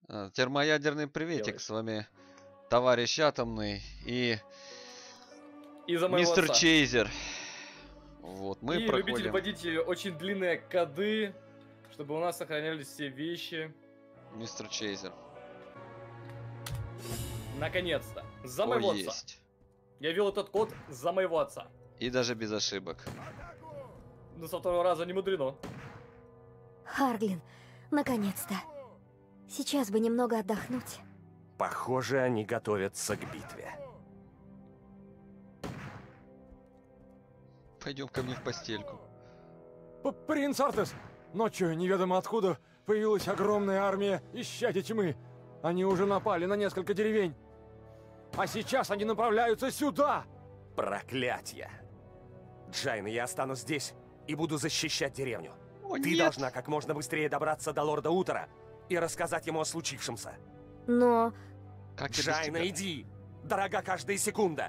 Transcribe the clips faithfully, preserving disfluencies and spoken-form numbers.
А, термоядерный приветик, Делаешь. с вами товарищ Атомный и, И за моего мистер отца. Чейзер. Вот, мы и проходим... любитель водить очень длинные коды, чтобы у нас сохранялись все вещи. Мистер Чейзер. Наконец-то. За О, моего отца. есть. Я ввел этот код за моего отца. И даже без ошибок. Ну, со второго раза не мудрено. Харглин, наконец-то. Сейчас бы немного отдохнуть. Похоже, они готовятся к битве. Пойдем ко мне в постельку. П Принц Артес! Ночью неведомо откуда появилась огромная армия исчадий тьмы. Они уже напали на несколько деревень. А сейчас они направляются сюда! Проклятье! Джайна, я останусь здесь и буду защищать деревню. О, Ты нет. должна как можно быстрее добраться до лорда Утора и рассказать ему о случившемся. Но... Как я без Джайна, тебя? иди! Дорога каждая секунда!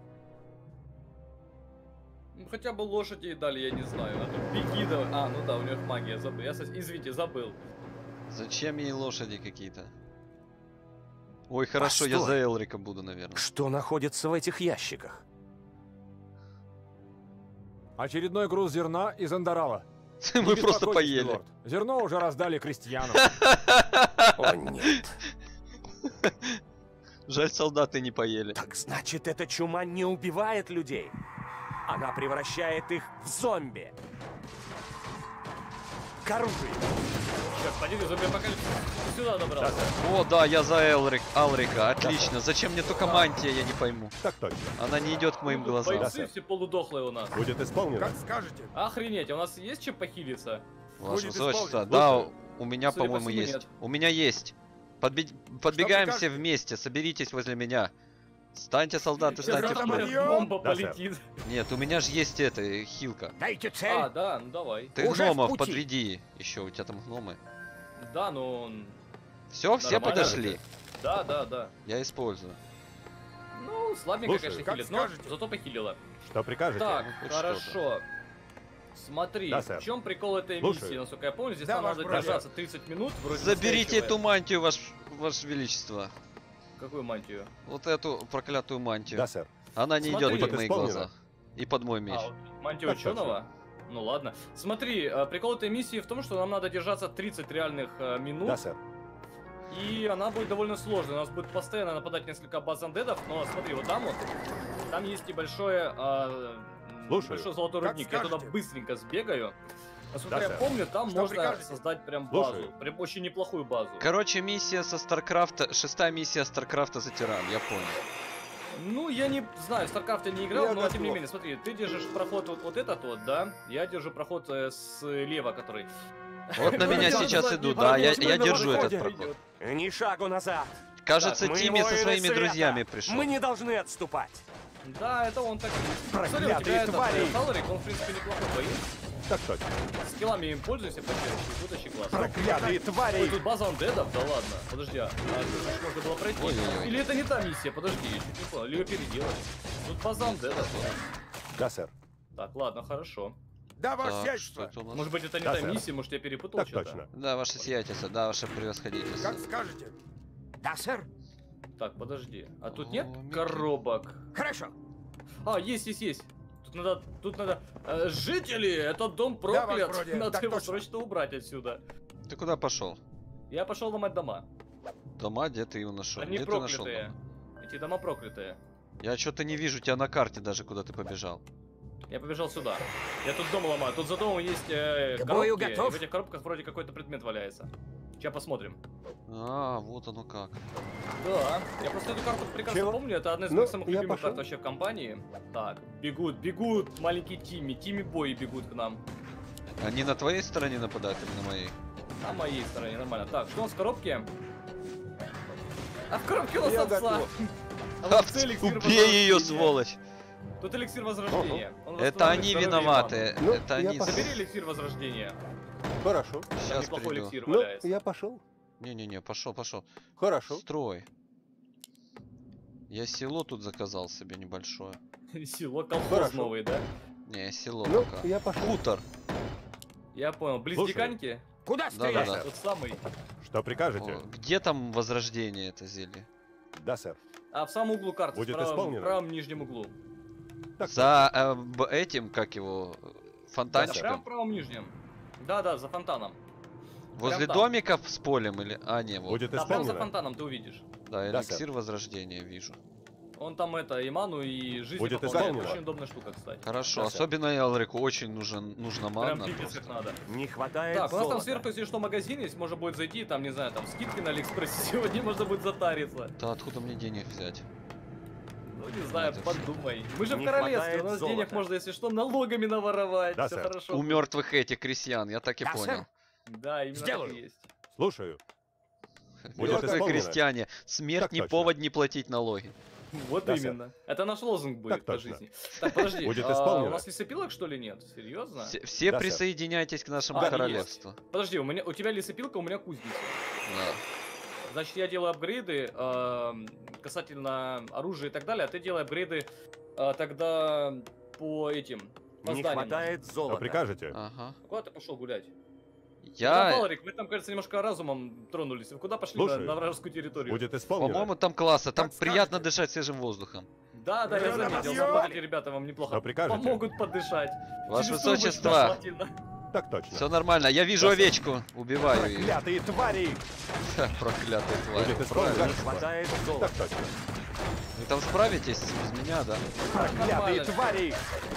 Ну, хотя бы лошади ей дали, я не знаю. А тут беги давай. А, ну да, у них магия, забыл. Я, сос- извините, забыл. Зачем ей лошади какие-то? Ой, хорошо, я Постой. за Элрика буду, наверное. Что находится в этих ящиках? Очередной груз зерна из Андарала. Мы Не просто беспокойтесь, поели. милорд. Зерно уже раздали крестьянам. О, нет. Жаль, солдаты не поели. Так значит, эта чума не убивает людей. Она превращает их в зомби. К оружию. Черт, пойди, зомби-апокалипсис. Сюда добрался. О, да, я за Элрик, Алрика, отлично. Зачем мне только мантия, я не пойму. Так точно. Она не идет к моим Тут глазам. бойцы все полудохлые у нас. Будет исполнено. Как скажете. Охренеть, а у нас есть чем похилиться? Ваше Будет высочество, исполнено. да, Слушаю. у меня, Судя по по-моему, всему, есть. нет. У меня есть. Подби- Подбегаем прикажете? все вместе, соберитесь возле меня. Станьте, солдаты, Сейчас станьте там в круг. подъем. бомба Да, сэр. полетит. Нет, у меня же есть это, хилка. Дайте цель. А, да, ну давай. Ты Уже в гномов пути. подведи. Еще у тебя там гномы. Да, ну... он- Все, все Нормально. подошли. Да, да, да. Я использую. Ну, слабенько, Слушаю. конечно, Как хилит, но скажете. зато похилило. Что прикажете? Так, хоть хорошо. Смотри, Да, сэр. в чем прикол этой Слушаю. миссии, насколько я помню, здесь Да, нам ваш надо брат. держаться тридцать минут. Вроде Заберите настоящего- эту мантию, ваш, ваше величество. Какую мантию? Вот эту проклятую мантию. Да, сэр. Она не Смотри. идет под Будет мои исполнено. глаза. И под мой меч. А, вот мантию Так точно. ученого? Ну ладно. Смотри, э, прикол этой миссии в том, что нам надо держаться тридцать реальных э, минут. Да, сэр. И она будет довольно сложной. У нас будет постоянно нападать несколько баз андедов. Но смотри, вот там вот, там есть небольшое, э, м, Слушаю. небольшой золотой Как рудник. Я туда скажете. быстренько сбегаю. Насколько Да, я сэр. помню, там Что можно прикажете? создать прям Слушаю. базу. Прям очень неплохую базу. Короче, миссия со Старкрафта, шестая миссия Старкрафта за тиран, я понял. Ну, я не знаю, в StarCraft я не играл, Я но тем не готов. менее, смотри, ты держишь проход вот, вот этот вот, да? Я держу проход э, слева, который... Вот на меня Я сейчас назад не идут, да, я, пойду, я что держу на этот выходе проход. идет. Ни шагу назад. Кажется, Мы Тимми со воины своими света. друзьями пришел. Мы не должны отступать. Да, это он так... Смотри, у Проклятые тебя этот твари. э, Халарик, он, в принципе, неплохой боец. Так точно. Скиллами им пользуйся почаще, вытащи класс. Проклятые Ой, твари. тут база андедов? Да ладно, подожди, а, а тут же можно было пройти? Ой-ой-ой. Или это не та миссия? Подожди, я чуть не понял, или ее переделать? Тут база андедов. Да, сэр. Так, ладно, хорошо. Да, ваше Так, что сиятельство. это у нас? Может быть, это не Да, та сэр. миссия, может, я перепутал Так что-то? точно. Да, ваше сиятельство, да, ваше превосходительство. Как скажете. Да, сэр. Так, подожди. А тут О, нет Микки. коробок? Хорошо. А, есть, есть, есть. Тут надо, тут надо... э, жители, этот дом Да, ваш проклят. вроде, Надо так его точно. срочно убрать отсюда. Ты куда пошел? Я пошел ломать дома. Дома, где ты его нашел? Они Где ты нашел проклятые. дома? Эти дома проклятые. Я что-то не вижу тебя на карте даже, куда ты побежал. Я побежал сюда. Я тут дом ломаю. Тут за домом есть э, К бою коробки. готов? И в этих коробках вроде какой-то предмет валяется. Сейчас посмотрим. А, вот оно как. Да, я просто эту карту прекрасно Чего? помню. Это одна из Ну, моих самых я любимых пошел. карт вообще в компании. Так, бегут, бегут маленькие Тимми. Тимми бои бегут к нам. Они на твоей стороне нападают или на моей? На моей стороне, нормально. Так, что у нас в коробке? А в коробке у нас Я овца. готов. А вот это эликсир Убей ее, возрождения. сволочь! Тут эликсир возрождения. Он Это восстанавливает они здоровье и виноваты. Ну, Это я они... пошел. ману. Забери эликсир возрождения. Хорошо. Там Сейчас неплохой приду. эликсир Ну, валяется. я пошел. Не-не-не, пошел, пошел. Хорошо. Строй. Я село тут заказал себе небольшое. Село колхоз Хорошо. новый, да? Не, село Ну, пока. я пошел. Хутор. Я понял. Близ Слушай. Диканьки? Куда Да-да-да. стрелять? Тот самый. Что прикажете? О, где там возрождение это зелье? Да, сэр. А в самом углу карты, Будет в правом, исполнено. в правом нижнем углу. Так За э, б- этим, как его, Да, фонтанчиком? прям в правом нижнем. Да-да, за фонтаном. Возле там. домиков с полем или... А, не, вот. Будет Да, прям за исполнено. фонтаном ты увидишь. Да, Да, эликсир возрождения вижу. Он там это, и ману, и жизнь Будет пополняет. исполнено. Очень удобная штука, кстати. Хорошо, Да, сэр. особенно Элрику очень нужен, нужна Прям манна. пипец просто. их надо. Не хватает Так, у нас там золота. сверху, если что, магазин есть, можно будет зайти, там, не знаю, там, скидки на Алиэкспрессе сегодня можно будет затариться. Да откуда мне денег взять? Ну, не знаю, Это подумай. Мы же Не в королевстве, хватает у нас золота. денег можно, если что, налогами наворовать. Да, Все сэр. хорошо. У мертвых этих крестьян, я так и Да, понял. сэр. Да, именно Сделаю. так и есть. Слушаю. Будет Мертвые исполнено. крестьяне. Смерть Так не точно. повод не платить налоги. Вот Да, сэр. именно. Это наш лозунг будет Так по точно. жизни. Так, подожди, Будет а, исполнено. у нас лесопилок, что ли, нет? Серьезно? Все, все Да, сэр. присоединяйтесь к нашему А, королевству. Подожди, у меня, у тебя лесопилка, у меня кузница. Да. Значит, я делаю апгрейды э, касательно оружия и так далее, а ты делай апгрейды э, тогда по этим, по Не зданиям. хватает Что золота. прикажете? Ага. Куда ты пошел гулять? Я, Валерик, вы там, кажется, немножко разумом тронулись. Вы куда пошли на, Слушаю. на вражескую территорию? Будет исполнено. по-моему, там классно. Там Как приятно скажете. дышать свежим воздухом. Да, да, я заметил. Разъем! Там эти ребята вам неплохо Что прикажете? помогут подышать. Ваше Через трубочку высочество, желательно. Так точно. все нормально. Я вижу Да, сэр. овечку. Убиваю ее. Проклятые твари! Проклятые твари. Будет Правильно. исполнено. Не хватает золота. Так точно. Вы там справитесь без меня, да? Проклятые Нормально. твари!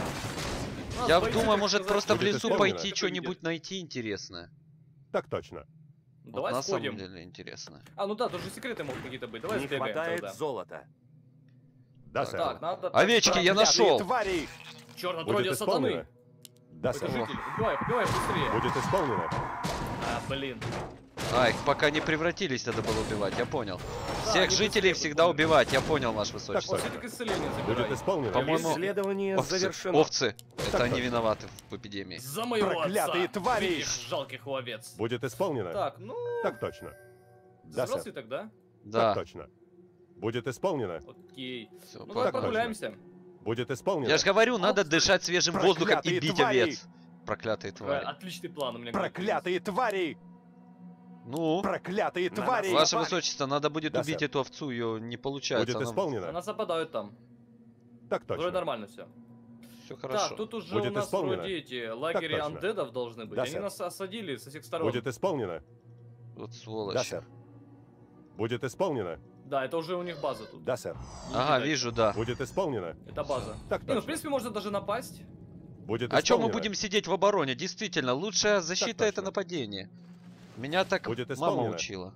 У нас Я бойцы, думаю, так может сказать, просто в Будет лесу исполнено. пойти Это что-нибудь видят. найти интересное. Так точно. Вот Давай на сходим. самом деле интересно. А, ну да, тут же секреты могут какие-то быть. Давай Не сбегаем хватает тогда. золота. Да, сэр. Так, надо... Овечки я нашел. твари! Чернотродие Будет сатаны. исполнено. Да, Это сэр. житель. Убивай, убивай быстрее. Будет исполнено. А, блин. А, их пока не превратились, надо было убивать, я понял. Да, Всех они жителей быстрее всегда выполняют. убивать, я понял, ваше Вот высочество. точно. все-таки исцеление Будет забирай. исполнено. По-моему, Исследование Овцы, завершено. овцы. это Так они точно. виноваты в эпидемии. За моего Проклятые отца. твари! Видишь, жалких овец. Будет исполнено. Так, ну... Так точно. Да, Собрался сэр. тогда? Да. Так точно. Будет исполнено. Окей. Всё, Ну пока. давай Так точно. прогуляемся. Будет исполнено. Я же говорю, надо дышать свежим воздухом и Проклятые бить твари! овец. Проклятые Э, твари. Отличный план у меня. Проклятые твари! Ну, Проклятые На твари! ваше высочество, надо будет Да, убить сэр. эту овцу, ее не получается. Будет она- исполнено. Она западают там. Так Вроде точно. нормально все. Всё хорошо. Так, тут уже Будет у нас исполнено. вроде эти лагеря точно. андедов должны быть. Да, Они сэр. нас осадили со всех сторон. Будет исполнено. Вот сволочь. Да, сэр. Будет исполнено. Да, это уже у них база тут. Да, сэр. Не Ага, кидать. вишу, да. Будет исполнено. Это база. Так Не, ну в точно. принципе можно даже напасть. Будет А чем мы исполнено. будем сидеть в обороне? Действительно, лучшая защита это точно. нападение. Меня так Будет мама исполнено. учила.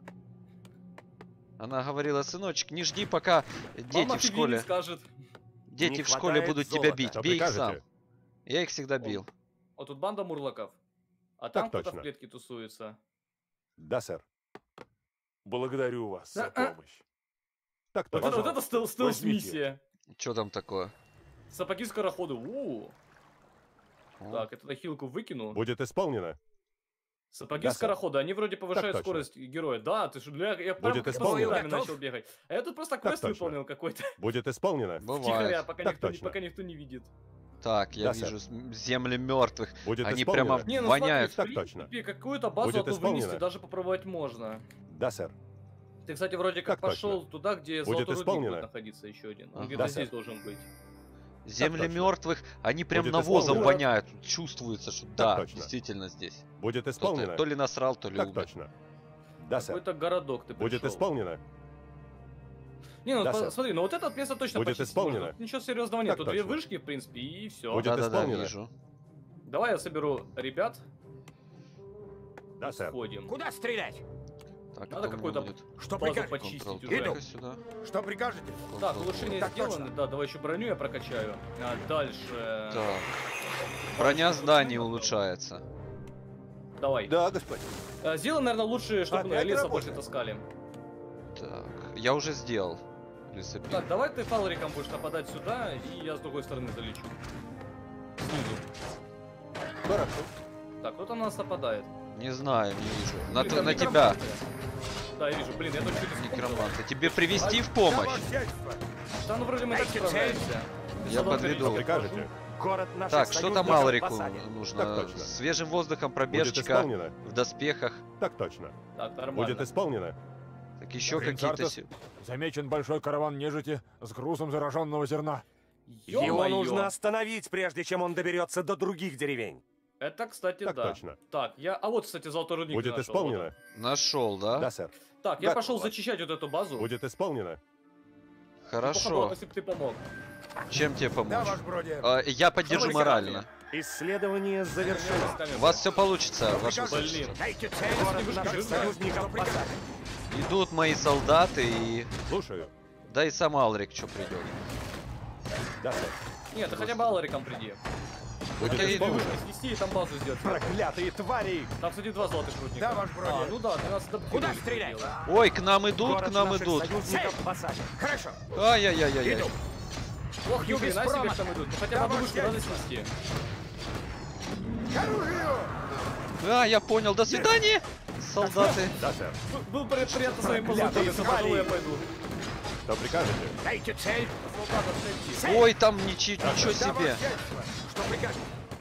Она говорила, сыночек, не жди, пока дети Мама в тебе школе, не скажет. дети Не в школе хватает будут тебя золота. бить. Что Бей их сам. прикажете? Я их всегда бил. Вот тут банда мурлоков. А там кто-то точно. в клетке тусуется. Да, сэр. Благодарю вас за А-а. помощь. Так Вот точно. это, вот это стел- возьмите. стелс-миссия. Что там такое? Сапоги скороходы. У. О, Так, это на хилку выкину. Будет исполнено. Сапоги Да, сэр. скорохода, они вроде повышают точно. скорость героя. Да, ты что, я, я прям Будет как по исполнено. следам Готов? начал бегать. А я тут просто Так квест точно. выполнил какой-то. Будет исполнено. Бывает. Втихаря, пока Так никто, не- точно. пока никто не видит. Так, я Да, вижу с- земли мертвых. Будет Они исполнено. прямо Не, ну воняют. смотри, Так в точно. принципе, какую-то базу Будет одну вынести исполнено. даже попробовать можно. Да, сэр. Ты, кстати, вроде как Так пошел точно. туда, где Будет золотой рудник исполнено. будет находиться еще один. Он Ага. где-то Да, здесь сэр. должен быть. Земли точно. мертвых, они прям Будет навозом исполнено. воняют. Чувствуется, что да, точно. действительно здесь. Будет Кто-то исполнено. то ли насрал, то ли Так умер. точно. Да, сэр. Какой-то городок ты Будет пришел. исполнено. Не, ну Да, по- сэр. смотри, ну вот это место точно Будет почистить исполнено. можно. Ничего серьезного Так нет. Тут две точно. вышки, в принципе, и все. Будет Да-да-да, исполнено. вижу. Давай я соберу ребят, Да, сэр. сходим. Куда стрелять? Так, Надо кто у меня какой-то будет? Что базу прикажете? почистить Контрол уже. только сюда. Что прикажете? Так, Контрол улучшения Так сделаны. точно. Да, давай еще броню я прокачаю. А дальше... Так. Броня зданий улучшается. Давай. Да, господин. А, сделай, наверное, лучше, чтобы Опять леса работает? больше таскали. Так, я уже сделал. Лесопиль. Так, давай ты фалриком будешь нападать сюда, и я с другой стороны залечу. Снизу. Хорошо. Так, кто-то на нас нападает. Не знаю, не вижу. На, Блин, т- там на тебя, некроманты. Да, я вижу. Блин, я только что некроманты. Тебе привести в помощь? Да, ну вроде мы так Дайте справляемся. Я Салон подведу. перейти. Прикажете? Город наших Так, что там союзников в Алрику осаде. нужно? Так точно. Свежим воздухом Будет пробежечка исполнено. в доспехах. Так точно. Так, нормально. Будет исполнено. Так еще Принц какие-то... Артес, си- замечен большой караван нежити с грузом зараженного зерна. Его Ё-моё. нужно остановить, прежде чем он доберется до других деревень. Это, кстати, Так да. точно. Так, я... А вот, кстати, золотой рудник Будет нашел, исполнено. вот Нашел, да? Да, сэр. он. Так, я Готово. пошел зачищать вот эту базу. Будет исполнено. Неплохо было Хорошо. бы, если бы ты помог. Чем тебе помочь? бродер. А, я поддержу Давай, морально. Исследование завершено. У вас все получится, ваше Блин. высочество. Город наших союзников в осаде. Идут мои солдаты и... Слушаю. Да и сам Алрик что придет. Да, сэр. Нет, ты хотя бы Алариком приди. Будет я иду. исполнено. Вышки снести и там базу сделать. Проклятые твари! Там, кстати, два золотых рудника. Да, ваш бродер. А, ну да, ты нас адаптировали. Куда стрелять? Ой, к нам идут, Город к нам наших идут. союзников в осаде. Хорошо. Ай-яй-яй-яй. Ох, ни Юг хрена без себе, промаха. что там идут. Ну хотя бы одну вышку надо снести. А, я понял, до свидания, солдаты. Да, сэр. Был при- приятно с вами Проклятые познакомиться, пожалуй, я твари. пойду. Что прикажете? Дайте цель. Солдатов найти. Ой, там ничего, ничего себе. Что прикажете?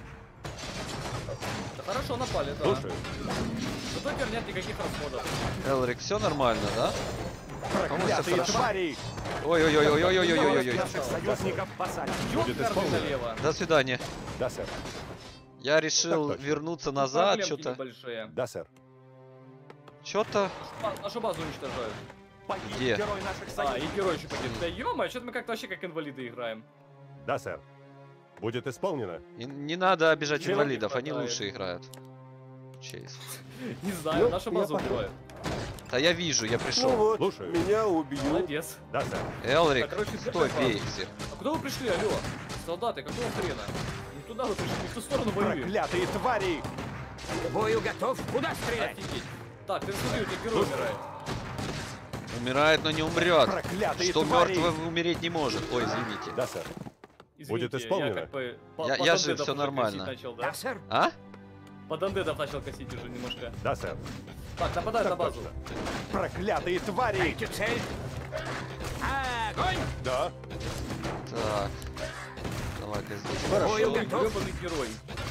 Да хорошо, напали, да. Слушаю. Зато теперь нет никаких расходов. Элрик, все нормально, да? Проклятые хорошо. твари! Ой-ой-ой-ой-ой-ой-ой-ой. Наших союзников в осаде. Будет Ёпкарный исполнено. налево. До свидания. Да, сэр. Я решил Так точно. вернуться Тут назад, проблемки что-то. небольшие. Да, сэр. Что-то. Ба- Нашу базу уничтожают. Погиб Где? герой наших А, и союзников. герой еще погиб. Да ё-моё, что-то мы как-то вообще как инвалиды играем. Да, сэр. Будет исполнено. И не надо обижать Чего не инвалидов, они хватает? лучше играют. Чейз. Не знаю, Ну, нашу я базу понял. убивают. Да я вижу, я пришел. вот, Слушаю. меня убьют. Молодец. Да, сэр. Элрик, Так, короче, стой, всё бей их всех. А куда вы пришли, алло? Солдаты, какого хрена? Не туда вы пришли, не в ту сторону воюем. Проклятые твари! Бою готов? Куда стрелять? Офигеть. Так, ты смотри, у тебя герой умирает. Умирает, но не умрет. Проклятые Что твари! мертвый умереть не может. Ой, извините. Да, сэр. Извините, Будет исполнено. Я, как бы по- Я- под я же андедов всё уже нормально. косить начал, да? Да, сэр. А? Под андедов начал косить уже немножко. Да, сэр. Так, нападают на Так базу. точно. Проклятые твари! Дайте цель! Огонь! Да. Так. Давай-ка здесь. Бою Ой, готов? грёбаный герой.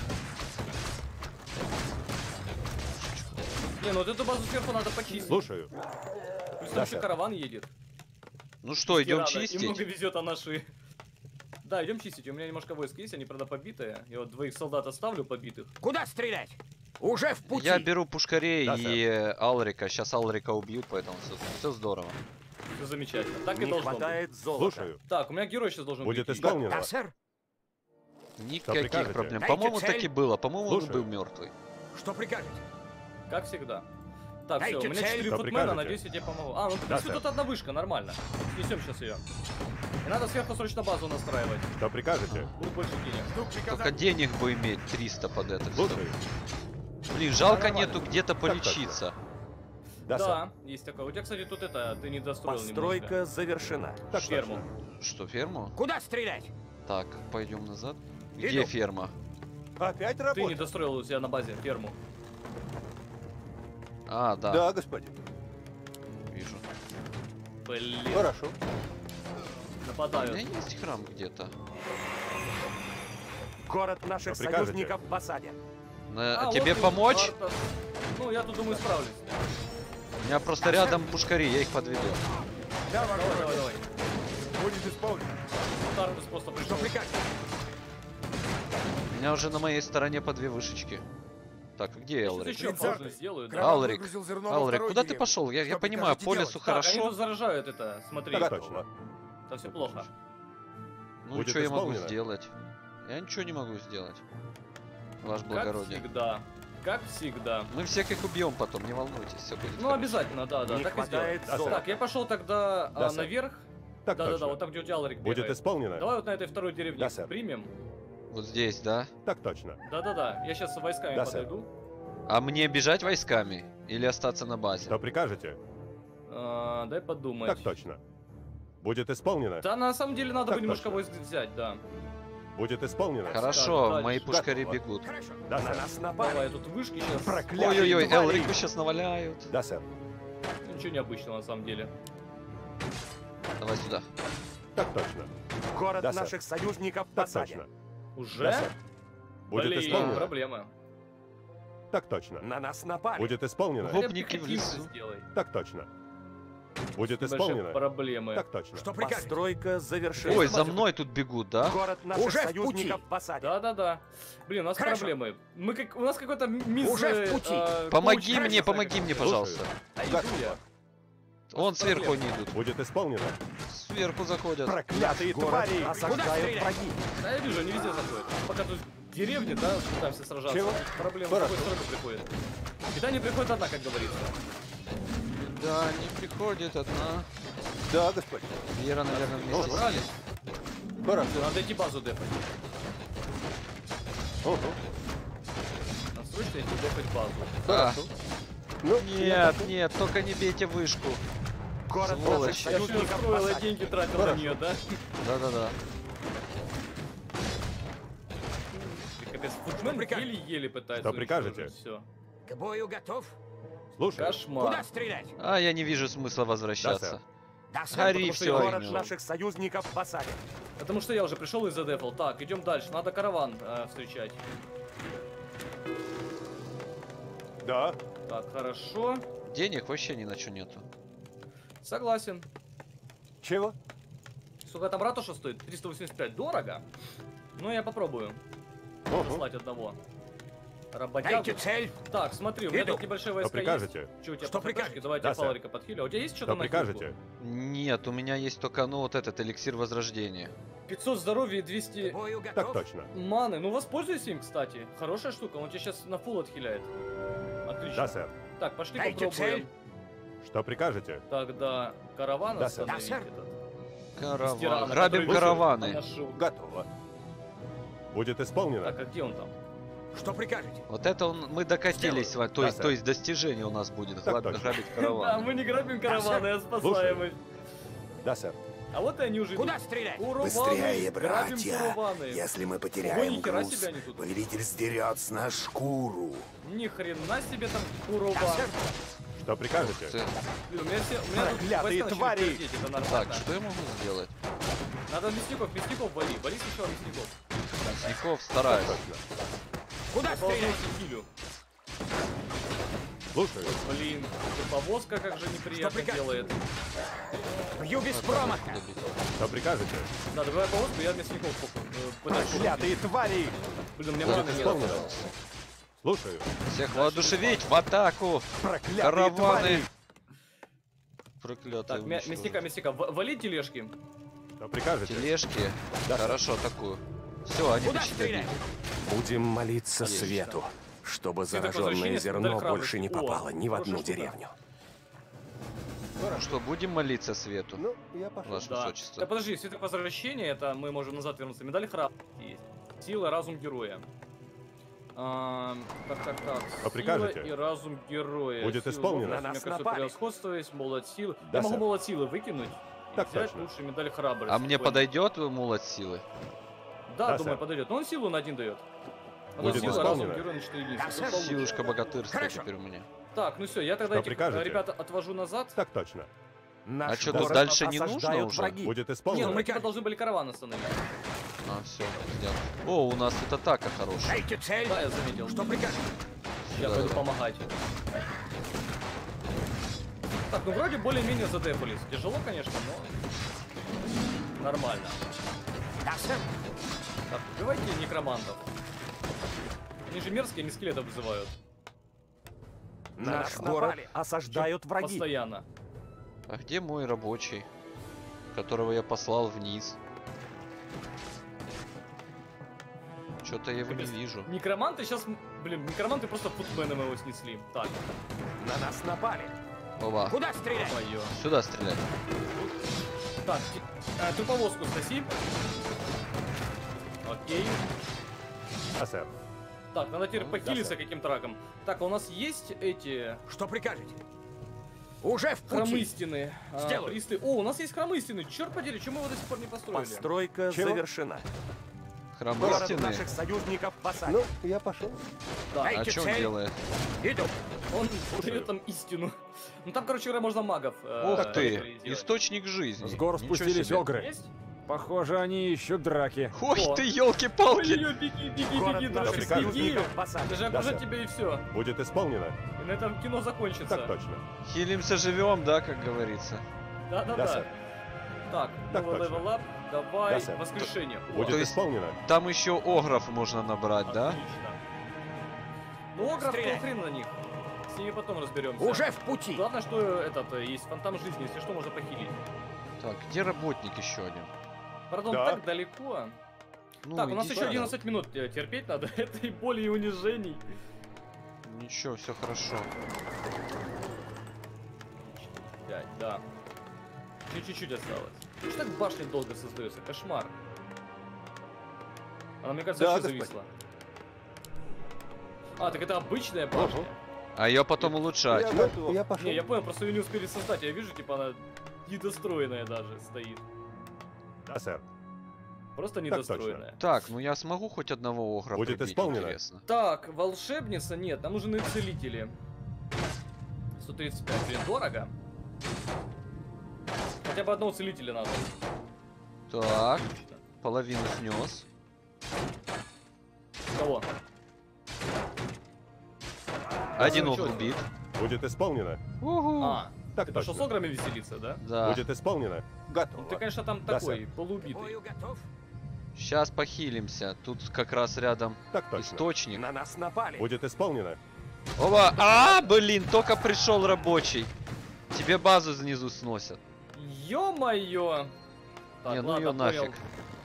Не, ну вот эту базу сверху надо почистить. Слушаю. Плюс да, там еще сэр. караван едет. Ну что, идем Тирана. И чистить? много везет, а наши... Да, идем чистить. У меня немножко войск есть, они, правда, побитые. Я вот двоих солдат оставлю побитых. Куда стрелять? Уже в пути. Я беру пушкарей Да, и э, Алрика. Сейчас Алрика убьют, поэтому все, здорово. Все замечательно. Так и Не должно хватает золота. Слушаю. быть. Так, у меня герой сейчас должен Будет прийти. исполнено. Да, сэр. Никаких прикажете? проблем. Дайте По-моему, цель. так и было. По-моему, он Слушаю. был мертвый. Что прикажете? Как всегда. Так, все, Дайте у меня цель. четыре Что футмена, прикажете? надеюсь, я тебе помогу. А, ну, в Да, принципе, сэр. тут одна вышка, нормально. Снесем сейчас ее. И надо сверху срочно базу настраивать. Что прикажете? Будет больше денег. Только денег бы иметь триста под это всё. Слушаю. Блин, жалко Нормально. нету где-то точно. полечиться. Да, сэр. Да, есть такое. У тебя, кстати, тут это, ты не достроил Постройка завершена. Так ферму. точно. Что, ферму? Куда стрелять? Так, пойдем назад. Иду. Где ферма? Опять Ты не работа? достроил у себя на базе ферму. А, да, Да, господин. вижу. Блин, Хорошо. У нападают. меня есть храм где-то. Город наших Что прикажете? союзников в осаде. На- А, Тебе вот и помочь? Артас. Ну, я тут думаю, справлюсь. У меня просто рядом пушкари, я их подведу. Да, Давай, давай, давай. Будет исполнено. Ударный способ Что пришел. прикажете? У меня уже на моей стороне по две вышечки. Так, а где Сейчас Элрик? еще паузу сделаю, да. Караван Алрик, Алрик, куда ты пошел? Я, я Что понимаю, прикажете по делать? лесу Так, они хорошо. тут заражают это, смотри. Так точно. Там все плохо. Ну Будет что я могу исполнено. сделать? Я ничего не могу сделать. Ваше Как благородие. всегда. Как всегда. Мы всех их убьем потом, не волнуйтесь, все будет Ну, хорошо. обязательно, да, да, Не так и сделаем. хватает Да, золота. Так, я пошел тогда Да, а, сэр. наверх. Так Да-да-да, точно. вот там, где у тебя Алрик Будет бегает. исполнено. Давай вот на этой второй деревне Да, сэр. примем. Вот здесь, да? Так точно. Да-да-да, я сейчас с войсками Да, сэр. подойду. А мне бежать войсками или остаться на базе? Что прикажете? А, дай подумать. Так точно. Будет исполнено. Да, на самом деле надо Так бы немножко точно. войск взять, да. Будет исполнено. Хорошо, дальше. мои пушкари Готово. бегут. Хорошо. Да, На сэр. нас Давай, напали. тут вышки сейчас. Проклятые Ой-ой-ой, твари. Элрику сейчас наваляют. Да, сэр. Ничего необычного на самом деле. Давай сюда. Так точно. Город Да, сэр. наших союзников в Так осаде. точно. Уже? Да, сэр. Будет Блин, исполнено. проблема. Так точно. На нас напали. Будет исполнено. Гоп. Хотя бы Гопники в хотимся лесу. сделай. Так точно. Будет Большие исполнено. проблемы. Так точно. Что прикажете? Постройка завершена. Ой, за мной тут бегут, да? Город наших Уже в союзников пути. в осаде. Да-да-да. Блин, у нас Хорошо. проблемы. Мы как... У нас какой-то мисс... Уже в пути. э, Помоги коуч, мне, как помоги это мне, называется? пожалуйста. А иду Готово. я. Вон сверху проблема? они идут. Будет исполнено. Сверху заходят. Проклятые Город твари! осаждают враги. Да, я вижу, они везде заходят. Пока тут деревни, да, пытаемся сражаться. Чего? Проблема с Хорошо. какой стороны приходит. Беда не приходит одна, как говорится. Да, не приходит одна. Да, господин. Вера, наверное, вместе с ней. Собрались. Хорошо. Надо идти базу дефать. Ого. Надо срочно идти дефать базу. А, Ну, нет, нет, только не бейте вышку. Город Сволочь. наших Я же союзников в строила, осаде. деньги тратила на нее, да? Да-да-да. Капец, Футмен прикажете? еле-еле пытается. Что прикажете? Все. К бою готов? Слушай. Кошмар. Куда стрелять? А, я не вижу смысла возвращаться. Да, сэр. Гори потому что все, Город Эмил. наших союзников в осаде. Потому что я уже пришел и задефал. Так, идем дальше. Надо караван э, встречать. Да. Так, хорошо. Денег вообще ни на что нету. Согласен. Чего? Сколько там ратуша стоит? триста восемьдесят пять. Дорого. Но я попробую Ого. послать одного. Работягу. Дайте цель. Так, смотри, у меня Иду. тут небольшие Что войска прикажете? есть. Что у тебя Что по хпшке? прикажете? Давай я Да, тебе сэр. фаларика подхилю. А у тебя есть что-то Что на хилку? прикажете? Нет, у меня есть только, ну, вот этот эликсир возрождения. пятьсот здоровья и К двести бою Так готов? точно. маны. Ну, воспользуйся им, кстати. Хорошая штука. Он тебя сейчас на фул отхиляет. Отлично. Да, сэр. Так, пошли Дайте попробуем. цель. Что прикажете? Тогда караван Да, сэр. Да, остановить сэр. этот. Караван. Тирана, Грабим который караваны. нашел. Готово. Будет исполнено. Так, а где он там? Что прикажете? Вот это он, мы докатились с вами, то Да, есть, сэр. то есть достижение у нас будет, Так граб- точно. грабить Да, караван. мы не грабим караваны, а спасаем их. Да, сэр. А вот и они уже Куда идут. стрелять? Курованы, Быстрее, грабим братья! курованы. Если мы Ой, потеряем нихера груз, себе они тут. повелитель сдерет с нас шкуру. Ни хрена себе там Да, курова. сэр. Что прикажете? Ты- Блин, у меня все, у меня тут Проклятые войска начали твари! пердеть, это нормально. Так, что я могу сделать? Надо мясников, мясников вали, вали сначала мясников. Мясников стараюсь. Куда Я стрелять? ползу хилю. Слушаю. Блин, и повозка как же неприятно приказ? делает. Бью без промаха. Что прикажете? Да, добивай повозку, я мясников э, пытаюсь. Проклятые твари! Блин, у меня Будет маны нет. исполнено. Слушаю. Всех воодушевить в атаку! Проклятые Караваны! твари! Проклятые Так, мя- вышки. мясника, мясника, в- вали тележки. Что прикажете? Тележки. Да. Хорошо, такую. Все, они Куда начали стрелять? бить. Будем молиться Отлично. свету, чтобы Свет зараженное возвращения, зерно медаль храбрости. больше не О, попало ни в хорошая одну штука. деревню. Ну что, будем молиться свету? Ну, я пошел. Ваше Да. высочество. Да подожди, свиток возвращения, это мы можем назад вернуться. Медаль храбрости есть. Сила, разум героя. А, так, так, так. А прикажете? Сила и разум героя. Будет Сила, исполнено. разум, На нас кольцо напали. превосходства есть, молот силы. Да, Я могу сэр. молот силы выкинуть. и Так взять точно. лучше медаль храбрости. А мне Понял. подойдет молот силы? Да, Да, думаю, сэр. подойдет. Но он силу на один дает. А Будет сила, разум исполнено. героя на четыре единицы. Да, Тут сэр. получше. Силушка богатырская Хорошо. теперь у меня. Так, ну все, я тогда Что этих прикажете? э, ребят отвожу назад. Так точно. Наш А чё, город тут дальше не нужно осаждают уже? враги. Будет Не, ну исполнено. мы типа должны были караван остановить. А, все, сделал. О, у нас тут атака хорошая. Дайте цель. Да, я заметил. Что прикажете? Я Да, пойду да. помогать. Так, ну вроде более-менее задефались. Тяжело, конечно, но нормально. Да, сэр. Так, убивайте некромантов. Они же мерзкие, они скелетов вызывают. Наш напали. город осаждают враги. Постоянно. А где мой рабочий, которого я послал вниз? Что-то я его не вижу. Некроманты сейчас... Блин, некроманты просто футменом его снесли. Так, На нас напали. Ова, Куда стрелять? мое. сюда стрелять. Так, ти- э, труповозку сноси. Окей. Да, сэр. Так, надо теперь Ну, похилиться сэр. каким-то раком. Так, а у нас есть эти... Что прикажете? Уже в Храм пути. истины. а, Сделаю. присты- О, у нас есть храм истины. Черт подери, почему мы его до сих пор не построили? Постройка Чего? завершена. Храм Город истины. наших союзников в осаде. Ну, я пошел. Да. А Дайте что он цель. делает? Иду. Он дает там истину. Ну там, короче говоря, можно магов. э, Ух ты, сделать. источник жизни. С гор Ничего спустились себе. огры. Есть? Похоже, они ищут драки. Ой, О. ты, елки-палки! Ой-ой, беги, беги, Город беги, наших Дракс, прикажете. беги! союзников в осаде. Даже Да, окружат сэр. тебя и все. Будет исполнено. И на этом кино закончится. Так точно. Хилимся, живем, да, как говорится. Да-да-да. Да, сэр. Так, Так новый точно. левел ап, давай, Да, сэр. воскрешение. О, Будет То есть- исполнено. Там еще огров можно набрать, да? Отлично. Ну, огров, Стреляй. то хрен на них. С ними потом разберемся. Уже в пути. Главное, что этот, э, есть фонтан жизни, если что, можно похилить. Так, где работник еще один? Правда, он Да. так далеко. Ну, так, у нас иди еще сюда. одиннадцать минут э, терпеть надо этой боли и унижений. Ничего, все хорошо. Пять, да. Еще чуть-чуть осталось. Ну что так башня долго создается? Кошмар. Она, мне кажется, Да, вообще господин. зависла. А, так это обычная башня? Ого. А ее потом улучшать. Я готов. Я пошел. Не, я понял, просто ее не успели создать. Я вижу, типа, она недостроенная даже стоит. Да, сэр. Просто точно. недостроенная. Так, ну я смогу хоть одного огра Будет прибить, исполнено. интересно. Так, волшебница? Нет, нам нужны целители. сто тридцать пять, блин, дорого. Хотя бы одного целителя надо. Так, половину снес. Кого? Один ну, огр чё это? убит. Будет исполнено. А, Так ты пошел с точно. ограми веселиться, да? Да. Будет исполнено. Ну, Готово. ты, конечно, там Да, такой, сэр. полуубитый. Бою готов. Сейчас похилимся. Тут как раз рядом Так точно. источник. На нас напали. Будет исполнено. Оба! А, блин, только пришел рабочий. Тебе базу снизу сносят. Ё-моё! Так, Не, ну ладно, ее понял. нафиг.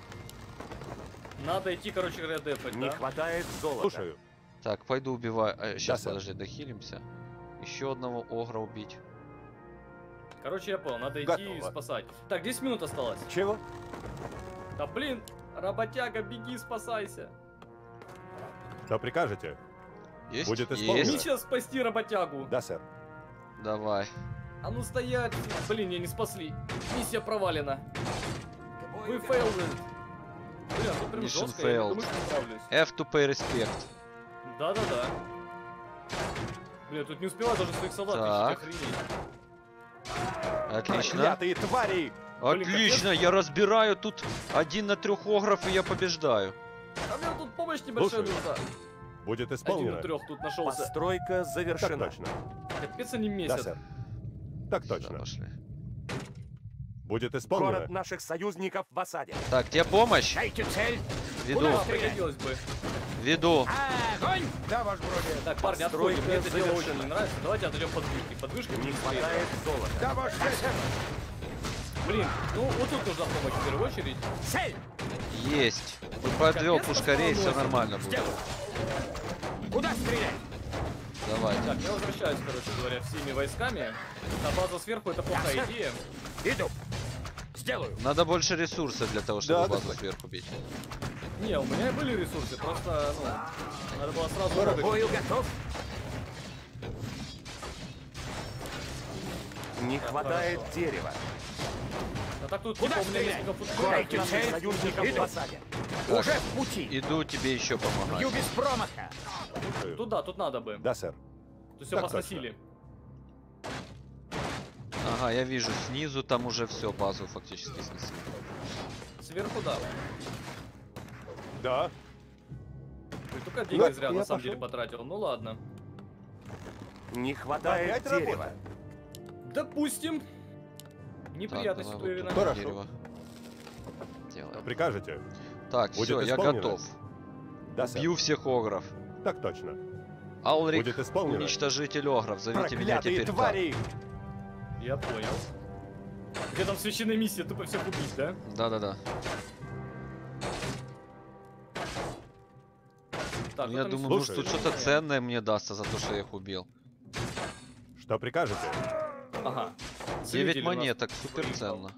Надо идти, короче говоря, дефать, Не да? хватает золота. Слушаю. Так, пойду убиваю. сейчас, сэр. подожди, дохилимся. Еще одного огра убить. Короче, я понял, надо идти Готово. спасать. Так, десять минут осталось. Чего? Да блин, работяга, беги, спасайся. Что прикажете? Есть? Будет Есть. исполнено. Миссия спасти работягу. Да, сэр. Давай. А ну стоять. Блин, меня не спасли. Миссия провалена. К Вы бою failed. готов. Блин, тут прям Mission жестко, я не failed. думаю, что справлюсь. F to pay respect. Да-да-да. Блин, тут не успеваю даже своих солдат Так. лечить, охренеть. Отлично. Клятые твари! Блин, Отлично, я разбираю тут один на трех огров, и я побеждаю. А мне тут помощь небольшая Слушаю. нужна. Будет Один исполнено. на трех тут нашелся. Постройка Так завершена. точно. Капец они Да, месяц. сэр. Так Сюда точно. пошли. Будет исполнено. Город наших союзников в осаде. Так, тебе помощь? Дайте цель. Веду, Куда пригодилось бы? веду. Огонь! Да, ваш бродя. Так, парни, Постройка отходим, мне это дело очень завершена. не нравится. Давайте отойдем под вышки. Под вышкой Не будет хватает золота. Да, ваш хозяин. Блин, ну вот тут нужна помощь в первую очередь. Цель! Есть. Подвел Капец, пушкарей, все носим. нормально будет. Сделаю. Куда стрелять? Давайте. Так, я возвращаюсь, короче говоря, всеми войсками. На базу сверху это плохая Да, сэр. идея. Иду. Сделаю. Надо больше ресурсов для того, чтобы Да, базу господин. сверху бить. Не, у меня и были ресурсы, просто, ну, надо было сразу... К рубить. бою готов. Не хватает хорошо. дерева. А так тут, Куда типа, у меня стрелять? несколько Дайте футболов. цель союзников в осаде. Уже в пути. Иду тебе еще помогать. Бью без промаха. Слушаю. Туда, тут надо бы. Да, сэр. Тут все Так посносили. Ага, я вижу, снизу там уже все, базу фактически снесли. Сверху, да. Да. Ты только деньги Да, зря я на самом пошел. деле потратил. Ну ладно. Не хватает Опять дерева. работа? Допустим. Так, Неприятность давай уверена. вот тут Хорошо. дерево. Что Делаем. прикажете? Так, Будет все, я исполнено. готов. Да, сэр. Бью всех огров. Так точно. Алрик, Будет исполнено. уничтожитель огров, зовите меня Проклятые теперь так. твари! Я понял. Где там священная миссия? Тупо всех убить, да? Да-да-да. Так, Ну, ну я там думаю, есть- может тут Слушаю. что-то ценное мне дастся за то, что я их убил. Что прикажете? Ага. девять Целитель у нас монеток, супер выиграл. ценно.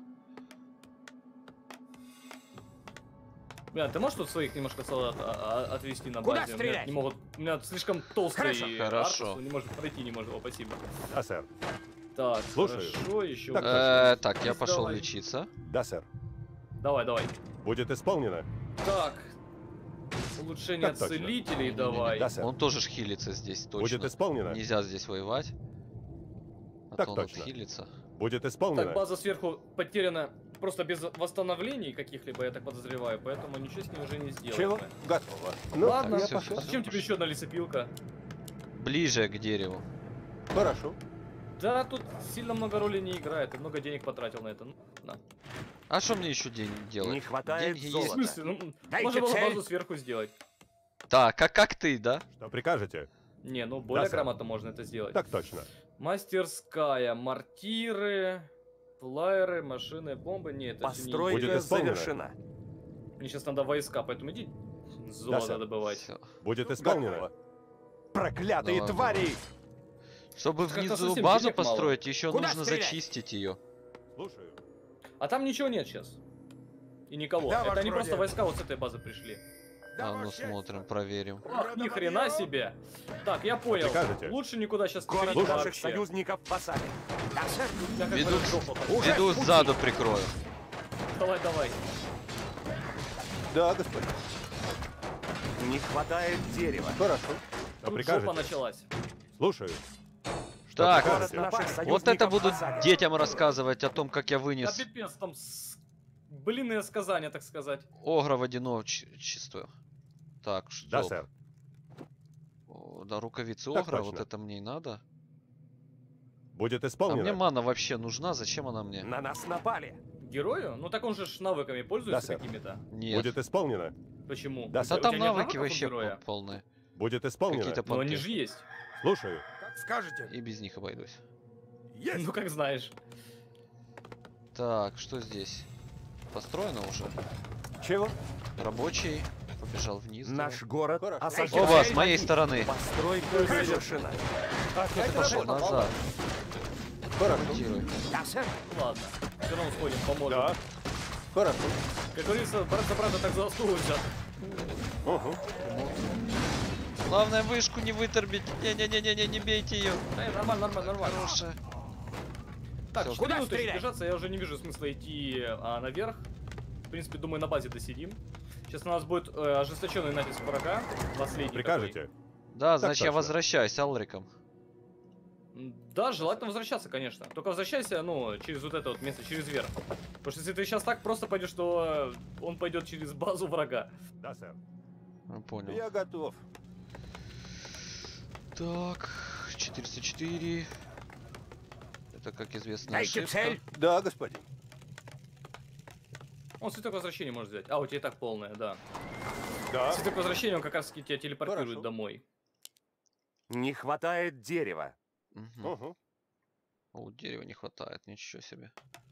Бля, ты можешь тут своих немножко солдат а, а, отвести на Куда базе? У меня стрелять? не могут. У меня слишком толстый Хорошо. Хорошо. Артус, он не может пройти, не может. О, спасибо. Да, сэр. Так, Слушаю. хорошо, еще. Так, Э, Так, я Давай. пошел лечиться. Да, сэр. Давай, давай. Будет исполнено. Так. Улучшение Так точно. целителей Не-не-не. давай. Да, сэр. Он тоже ж хилится здесь, Будет точно. исполнено. Нельзя здесь воевать. А Так то он точно. отхилится. Будет Так, исполнено. база сверху потеряна. просто без восстановлений каких-либо, я так подозреваю, поэтому ничего с ней уже не сделаем. Чего? Готово. Ну, Ладно, я всё, пошел. всё. Зачем тебе еще одна лесопилка? Ближе к дереву. Хорошо. Да, тут сильно много роли не играет, ты много денег потратил на это. Ну, на. А что мне еще день делать? Не хватает Деньги В золота. есть. смысле? Ну, Дайте можно было цель. базу сверху сделать. Так, как, как ты, да? Что прикажете? Не, ну более сэр. грамотно можно это сделать. Так точно. Мастерская, мортиры, флайеры, машины, бомбы. Нет, это всё не... Будет Постройка исполнено. завершена. Мне сейчас надо войска, поэтому иди золото сэр. добывать. Всё. Будет исполнено. Проклятые Давай. твари! Чтобы Как-то внизу совсем базу денег мало. построить, еще Куда нужно стрелять? зачистить ее. Слушаю. А там ничего нет сейчас. И никого. Да, это ваш они просто бродяга. войска вот с этой базы пришли. А ну смотрим, проверим. Ах, ни хрена себе. Так, я понял. Прикажете? Лучше никуда сейчас не Город ходить наших вообще. союзников в осаде. Да, сэр. Я как Ведут- бы жопу под- Уже Иду в пути. сзаду прикрою. Давай, давай. Да, господин. Не хватает дерева. Хорошо. Что Тут жопа прикажете? началась. Слушаю. Что Так, Город прикажете? наших вот союзников это в буду осаде. детям рассказывать о том, как я Да вынес пипец, там с... блинные сказания, так сказать. огра водяночистую. Так, что? Да, сэр. Да, рукавицы Так огра, точно. вот это мне и надо. Будет А исполнено. мне мана вообще нужна? Зачем она мне? На нас напали. Герою? Ну так он же ж навыками пользуется сэр. какими-то. Нет. Будет исполнено. Почему? Да, Да сэр. У там тебя нет навыки навыков у вообще героя? пол- полные. Будет исполнено. Какие-то Но они понты. же есть. Слушаю. Как скажете. И без них обойдусь. Есть. Ну как знаешь. Так, что здесь? Построено уже? Чего? Рабочий побежал вниз. Наш город Хорошо. осажден. Оба, с моей стороны. Постройка завершена. Опять Пошел работа? назад. Хорошо. Монтируй. Да, сэр. Ладно. Все равно сходим, поможем. Да. Хорошо. Как говорится, брат за брата так за заслугу взят. Угу. Главное вышку не выторбить. Не-не-не-не, не бейте ее. Эй, нормально, нормально, нормально. Хорошая. Так, Всё. четыре Куда минуты еще стрелять? держаться, я уже не вижу смысла идти а, наверх. В принципе, думаю, на базе досидим. Сейчас у нас будет э, ожесточенный натиск врага. Последний Прикажете? Да, значит я точно. возвращаюсь Алриком. такой. М, Да, желательно возвращаться, конечно. Только возвращайся, ну, через вот это вот место, через верх. Потому что если ты сейчас так просто пойдешь, то э, он пойдет через базу врага. Да, сэр. Ну, понял. Я готов. Так, четыреста четыре. Это, как известно, Дайте ошибка. цель. Да, господин. Он цветок возвращения может взять. А, у тебя и так полное, да. Да. Цветок возвращения, он как раз таки тебя телепортирует Хорошо. домой. Не хватает дерева. Мгм. Угу. О, дерева не хватает, ничего себе.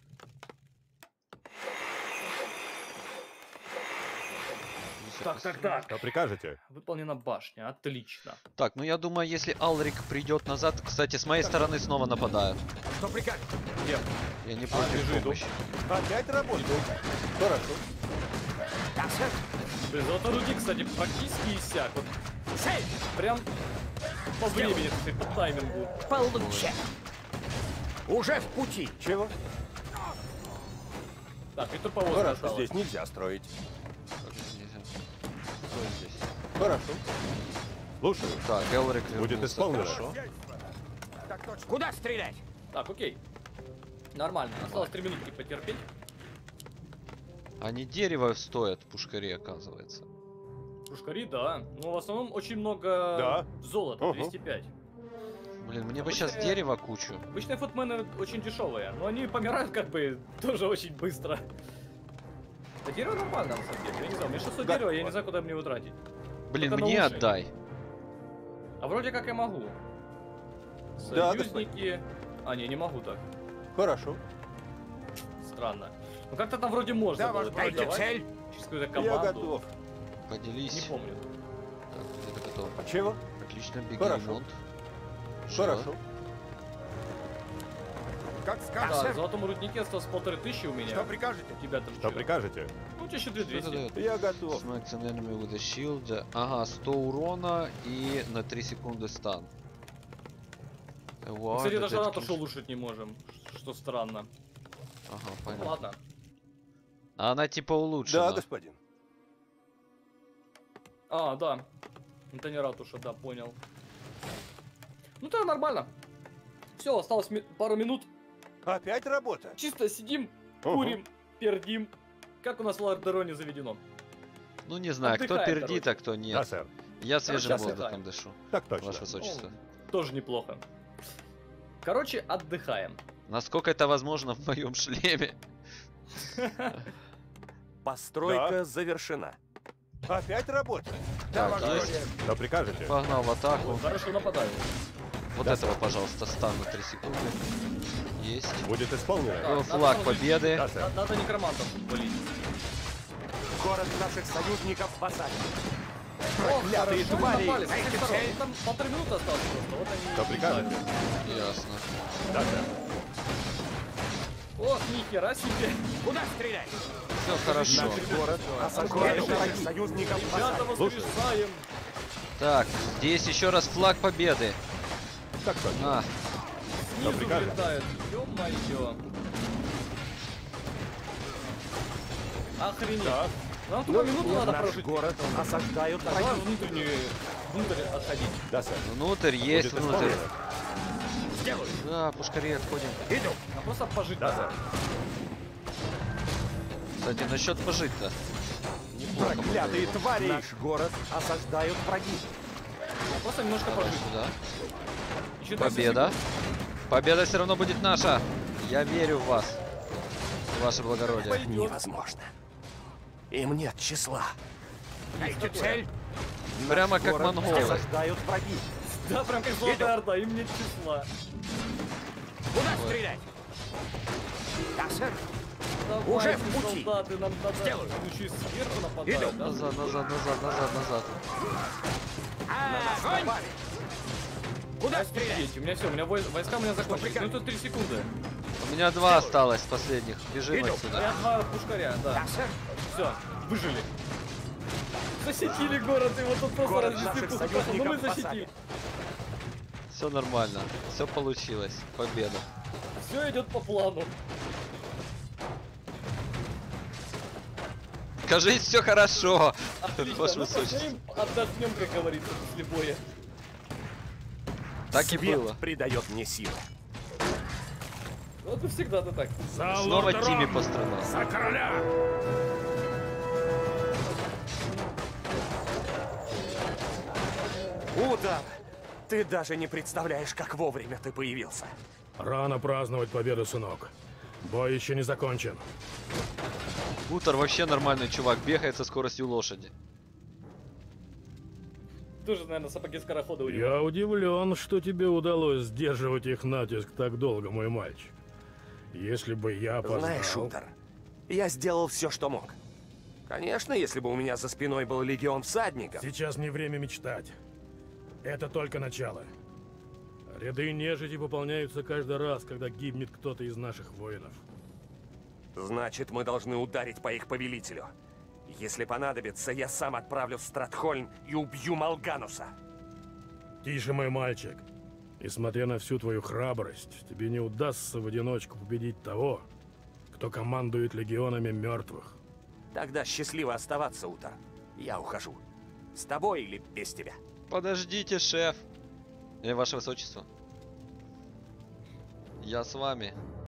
Так, так, так. Что прикажете? Выполнена башня, отлично. Так, ну я думаю, если Алрик придет назад... Кстати, с моей стороны снова нападают. Что прикажете? Где? Я не вижу, против иду. помощи. Опять работа? Хорошо. Да, сэр. Блин, золоторудник, кстати, практически иссяк. Вот Цель. прям по времени, так сказать, по таймингу. Получше. Уже в пути. Чего? Так, и туповоз Хорошо. осталось. Здесь нельзя строить. Как это нельзя? Кто здесь? Хорошо. Слушаю. Так, Элрик Будет вернулся, исполнено. хорошо. Так точно. Куда стрелять? Так, окей. Нормально. Осталось три минутки потерпеть. Они дерево стоят, пушкари, оказывается. Пушкари, да. Но в основном очень много Да. золота, Ага. двести пять. Блин, мне бы сейчас Обычно- дерево кучу. Обычные футмены очень дешевые, но они помирают как бы тоже очень быстро. А дерево нормально, на самом деле. Я не знаю, у меня шестьсот дерева, я не знаю, куда мне его тратить. Блин, Только на мне улучшение. отдай. А вроде как я могу. Да, Союзники... А, не, не могу так. Хорошо. Странно. Ну как-то там вроде можно Да, было ваш Дайте продавать цель. через какую-то Я команду. готов. Не Поделись. помню. Так, где-то готово. Чего? Отлично, беги, Хорошо. ремонт. Хорошо. Как Да, скажете. в золотом руднике осталось полторы тысячи у меня. Что прикажете? У тебя там Что чё? прикажете? Ну, у тебя еще две Что это двести. дает? Я готов. Smack an enemy with a shield. Ага, сто урона и на три секунды стан. Мы, кстати, даже ратушу улучшить не можем, что странно. Ага, понятно. Ладно. А она типа улучшена. Да, господин. А, да. Это не ратуша, да, понял. Ну, тогда нормально. Все, осталось ми- пару минут. Опять работа? Чисто сидим, Ага. курим пердим. Как у нас в Лордероне заведено. Ну не знаю, кто Отдыхаем, пердит, короче. а кто Да, нет. сэр. Я свежим Короче, воздухом отдыхаем. дышу, Так точно. ваше высочество. Тоже неплохо. Короче, отдыхаем. Насколько это возможно в моем шлеме? Постройка Да. завершена. Опять работает. Так, есть. Что прикажете? Погнал в атаку. Хорошо нападаю. Вот Да, этого, пожалуйста, стан на три секунды. Есть. Будет исполнено. О, надо флаг положить- победы. Да, сэр. Надо, надо некромантов валить. Город наших союзников в осаде. О, Проклятые хорошо, твари! напали. С Найти этих сторон. цель. Там полторы минуты осталось просто. Вот они. Что прикажете? Ясно. Да, сэр. Ох, нихера себе. Куда стрелять? Все хорошо. Наш город осаждает наших союзников в Ребята, осаде. воскресаем. Так, здесь еще раз флаг победы. Так точно. На. Снизу прикажете? вылетают. Ё-моё. Охренеть. Так. Нам только минуту надо Наш прожить. город осаждают Так, давай враги. внутреннюю, внутрь отходить. Да, сэр. Внутрь есть, Будет внутрь. исполнено. Да, пушкари отходим. А просто пожить Да, надо. сэр. Кстати, насчет пожить-то. Неплохо. бы Проклятые было. твари! Наш город осаждают враги. А просто немножко Давай пожить. сюда. Еще тридцать Победа. Победа все равно будет наша. Я верю в вас. Ваше благородие. Пойдет. Невозможно. Им нет числа. Найти цель. Прямо Наш как город монголы. осаждают враги. секунд. Да, прям как Золотая Орда, им нет числа. Куда стрелять? Да, сэр. Давайте, Уже в пути. солдаты, нам надо... Ну, через сверху нападают, Иду. да? Назад, назад, назад, назад, назад. Огонь! Куда стрелять? У меня все, у меня вой- войска у меня закончились. Ну, тут три секунды. У меня два осталось последних. Бежим Иду. У отсюда. меня два пушкаря, да. Да, сэр. Все, выжили. Защитили город, его тут просто Город разнесли наших пустоту. Ну, мы союзников в осаде. защитили. Все нормально. Все получилось. Победа. Все идет по плану. Кажись, все хорошо. Отлично, Ваше ну высочество. посмотрим, отдохнем, как говорится, после боя. Так и Свет было. придает мне силы. Вот и всегда ты так. Снова Тимми пострадал. За короля! Удар! Ты даже не представляешь, как вовремя ты появился. Рано праздновать победу, сынок. Бой еще не закончен. Утор вообще нормальный чувак. Бегает со скоростью лошади. Тоже, наверное, сапоги скорохода у него. Я удивлен, что тебе удалось сдерживать их натиск так долго, мой мальчик. Если бы я опоздал... Знаешь, Утор, я сделал все, что мог. Конечно, если бы у меня за спиной был легион всадников. Сейчас не время мечтать. Это только начало. Ряды нежити пополняются каждый раз, когда гибнет кто-то из наших воинов. Значит, мы должны ударить по их повелителю. Если понадобится, я сам отправлюсь в Стратхольм и убью Малгануса. Тише, мой мальчик. Несмотря на всю твою храбрость, тебе не удастся в одиночку победить того, кто командует легионами мертвых. Тогда счастливо оставаться, Утор. Я ухожу. С тобой или без тебя? Подождите, шеф. Или ваше высочество. Я с вами.